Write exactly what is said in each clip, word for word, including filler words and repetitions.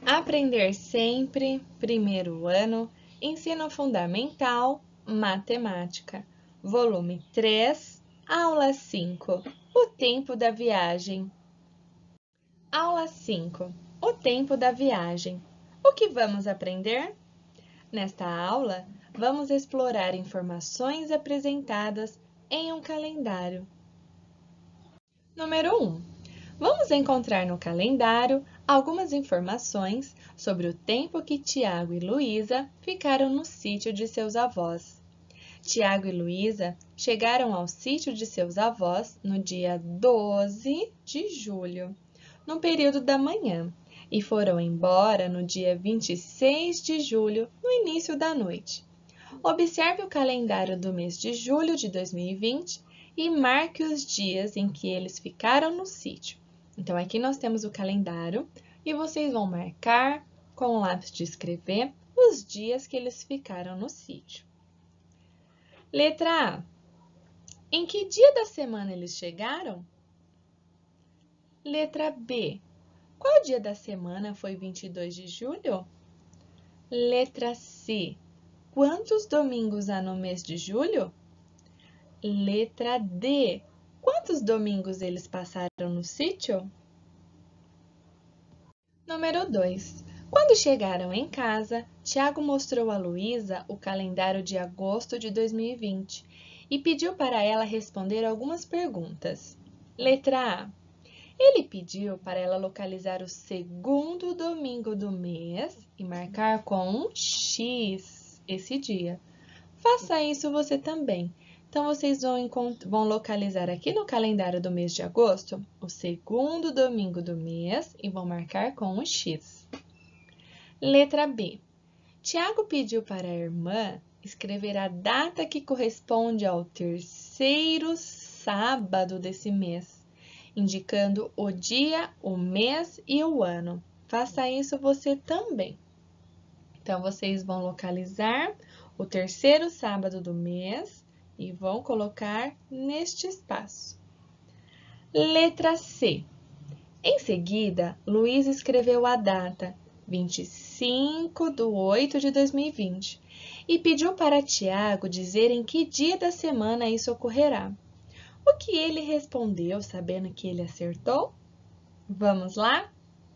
Aprender sempre, primeiro ano, Ensino Fundamental, Matemática, volume três, aula cinco, o tempo da viagem. Aula cinco, o tempo da viagem. O que vamos aprender? Nesta aula, vamos explorar informações apresentadas em um calendário. Número um. Vamos encontrar no calendário algumas informações sobre o tempo que Tiago e Luísa ficaram no sítio de seus avós. Tiago e Luísa chegaram ao sítio de seus avós no dia doze de julho, no período da manhã, e foram embora no dia vinte e seis de julho, no início da noite. Observe o calendário do mês de julho de dois mil e vinte e marque os dias em que eles ficaram no sítio. Então, aqui nós temos o calendário e vocês vão marcar com o lápis de escrever os dias que eles ficaram no sítio. Letra A. Em que dia da semana eles chegaram? Letra B. Qual dia da semana foi vinte e dois de julho? Letra C. Quantos domingos há no mês de julho? Letra D. Quantos domingos eles passaram no sítio? Número dois. Quando chegaram em casa, Tiago mostrou a Luísa o calendário de agosto de dois mil e vinte e pediu para ela responder algumas perguntas. Letra A. Ele pediu para ela localizar o segundo domingo do mês e marcar com um X esse dia. Faça isso você também. Então, vocês vão, vão localizar aqui no calendário do mês de agosto o segundo domingo do mês e vão marcar com um X. Letra B. Tiago pediu para a irmã escrever a data que corresponde ao terceiro sábado desse mês, indicando o dia, o mês e o ano. Faça isso você também. Então, vocês vão localizar o terceiro sábado do mês e vão colocar neste espaço. Letra C. Em seguida, Luiz escreveu a data vinte e cinco de oito de dois mil e vinte e pediu para Tiago dizer em que dia da semana isso ocorrerá. O que ele respondeu, sabendo que ele acertou? Vamos lá?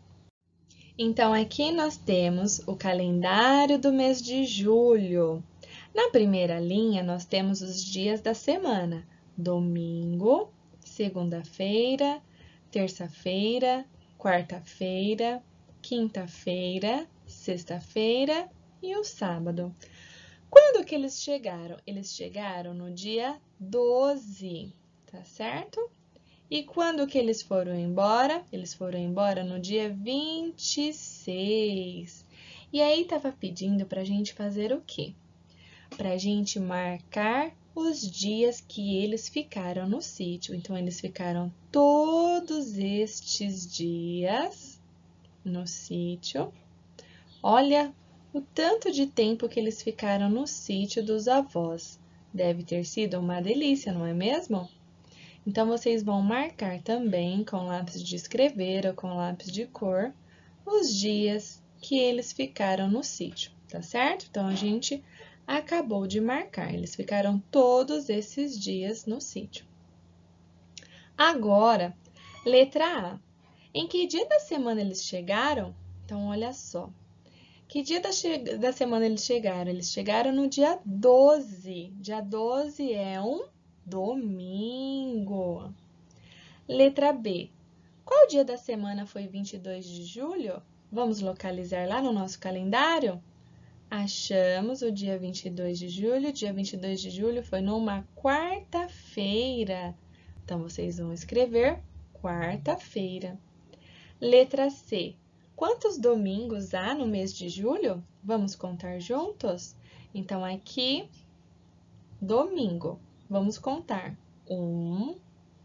Então, aqui nós temos o calendário do mês de julho. Na primeira linha, nós temos os dias da semana: domingo, segunda-feira, terça-feira, quarta-feira, quinta-feira, sexta-feira e o sábado. Quando que eles chegaram? Eles chegaram no dia doze, tá certo? E quando que eles foram embora? Eles foram embora no dia vinte e seis. E aí, estava pedindo para a gente fazer o quê? Para a gente marcar os dias que eles ficaram no sítio. Então, eles ficaram todos estes dias no sítio. Olha o tanto de tempo que eles ficaram no sítio dos avós. Deve ter sido uma delícia, não é mesmo? Então, vocês vão marcar também com lápis de escrever ou com lápis de cor os dias que eles ficaram no sítio, tá certo? Então, a gente acabou de marcar. Eles ficaram todos esses dias no sítio. Agora, letra A. Em que dia da semana eles chegaram? Então, olha só. Que dia da, da semana eles chegaram? Eles chegaram no dia doze. Dia doze é um domingo. Letra B. Qual dia da semana foi vinte e dois de julho? Vamos localizar lá no nosso calendário? Achamos o dia vinte e dois de julho. Dia vinte e dois de julho foi numa quarta-feira. Então, vocês vão escrever quarta-feira. Letra C. Quantos domingos há no mês de julho? Vamos contar juntos? Então, aqui, domingo. Vamos contar. Um,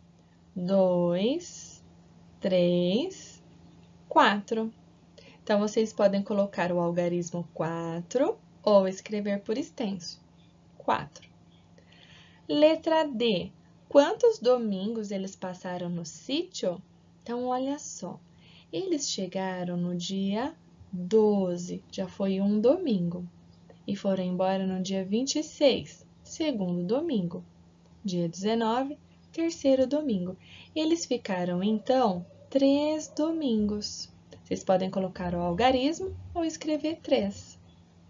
dois, três, quatro. Então, vocês podem colocar o algarismo quatro ou escrever por extenso. quatro. Letra D. Quantos domingos eles passaram no sítio? Então, olha só. Eles chegaram no dia doze, já foi um domingo. E foram embora no dia vinte e seis, segundo domingo. Dia dezenove, terceiro domingo. Eles ficaram, então, três domingos. Vocês podem colocar o algarismo ou escrever três.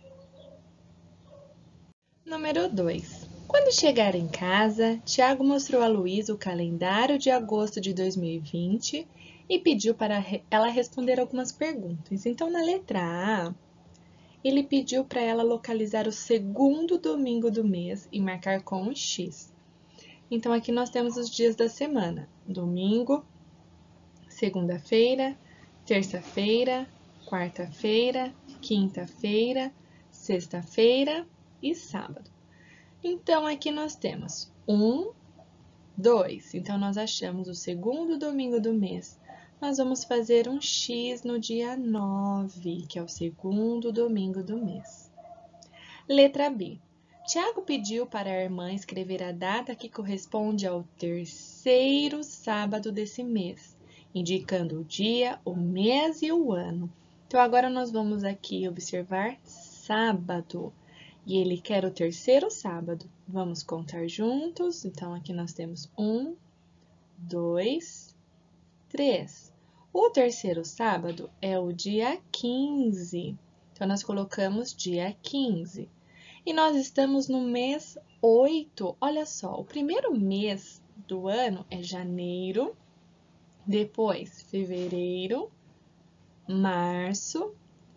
Número dois. Quando chegaram em casa, Tiago mostrou a Luísa o calendário de agosto de dois mil e vinte e pediu para ela responder algumas perguntas. Então, na letra A, ele pediu para ela localizar o segundo domingo do mês e marcar com um X. Então, aqui nós temos os dias da semana: domingo, segunda-feira, terça-feira, quarta-feira, quinta-feira, sexta-feira e sábado. Então, aqui nós temos um, dois. Então, nós achamos o segundo domingo do mês. Nós vamos fazer um X no dia nove, que é o segundo domingo do mês. Letra B. Tiago pediu para a irmã escrever a data que corresponde ao terceiro sábado desse mês, indicando o dia, o mês e o ano. Então, agora nós vamos aqui observar sábado. E ele quer o terceiro sábado. Vamos contar juntos. Então, aqui nós temos um, dois, três. O terceiro sábado é o dia quinze. Então, nós colocamos dia quinze. E nós estamos no mês oito. Olha só, o primeiro mês do ano é janeiro, depois fevereiro, março,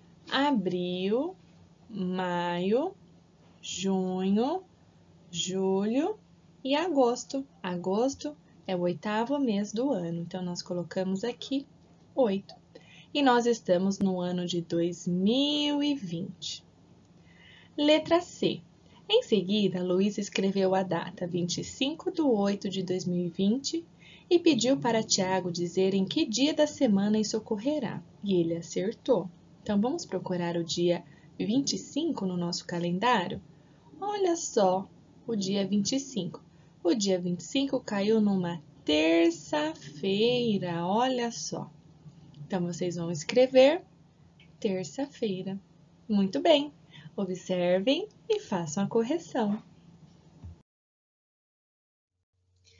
abril, maio, junho, julho e agosto. Agosto é o oitavo mês do ano, então nós colocamos aqui oito. E nós estamos no ano de dois mil e vinte. Letra C. Em seguida, Luísa escreveu a data vinte e cinco de oito de dois mil e vinte e pediu para Tiago dizer em que dia da semana isso ocorrerá. E ele acertou. Então, vamos procurar o dia vinte e cinco no nosso calendário? Olha só, o dia vinte e cinco. O dia vinte e cinco caiu numa terça-feira, olha só. Então, vocês vão escrever terça-feira. Muito bem, observem e façam a correção.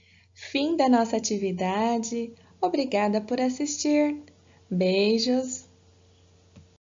Fim da nossa atividade. Obrigada por assistir. Beijos.